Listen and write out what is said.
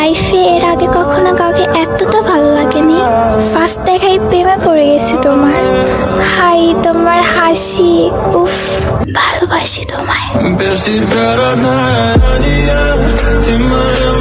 লাইফে এর আগে কখনো কাউকে এতটা ভালো লাগেনি। ফার্স্ট দেখাই প্রেমে পড়ে গেছি তোমার। হাই তোমার হাসি, উফ ভালোবাসি তোমায়।